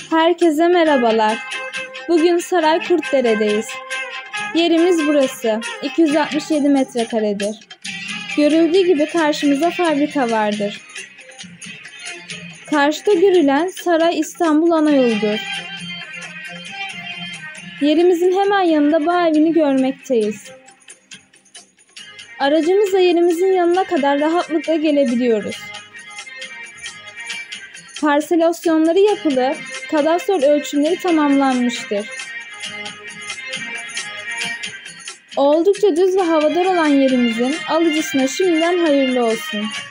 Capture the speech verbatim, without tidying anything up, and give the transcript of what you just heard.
Herkese merhabalar. Bugün Saray Kurtdere'deyiz. Yerimiz burası. iki yüz altmış yedi metrekaredir. Görüldüğü gibi karşımıza fabrika vardır. Karşıda görülen Saray İstanbul Anayolu'dur. Yerimizin hemen yanında bağ evini görmekteyiz. Aracımızla yerimizin yanına kadar rahatlıkla gelebiliyoruz. Parselasyonları yapılıp kadastro ölçümleri tamamlanmıştır. Oldukça düz ve havadar olan yerimizin alıcısına şimdiden hayırlı olsun.